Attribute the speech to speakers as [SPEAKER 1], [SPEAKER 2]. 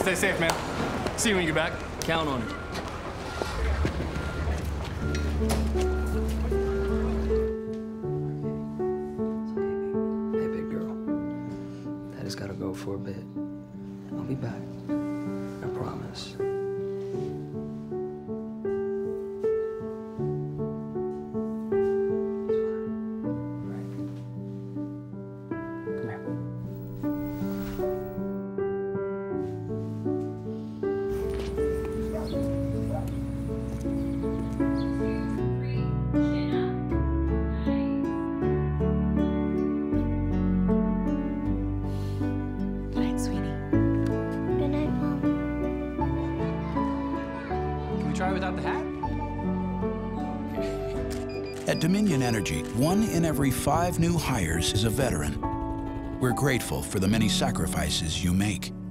[SPEAKER 1] Stay safe, man. See you when you get back.
[SPEAKER 2] Count on it. Hey, big girl. Daddy's gotta go for a bit. I'll be back. I promise.
[SPEAKER 1] Try without the hat?
[SPEAKER 3] At Dominion Energy, 1 in every 5 new hires is a veteran. We're grateful for the many sacrifices you make.